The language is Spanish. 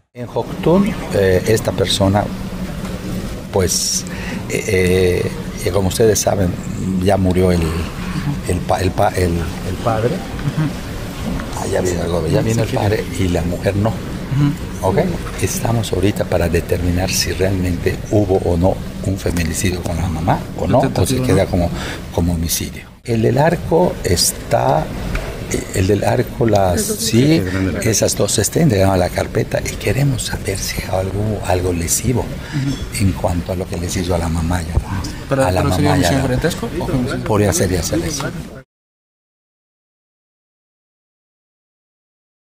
En Joctún, esta persona, pues, como ustedes saben, ya murió el padre. Ya vino el gobierno, ya vino el padre y la mujer no. ¿Ok? Estamos ahorita para determinar si realmente hubo o no un feminicidio con la mamá o no, o se queda como homicidio. El del arco está. El del arco, sí, esas dos se están entregando a la carpeta y queremos saber si hay algo lesivo en cuanto a lo que les hizo a la mamá. ¿Pero sería homicidio parentesco? Podría ser eso.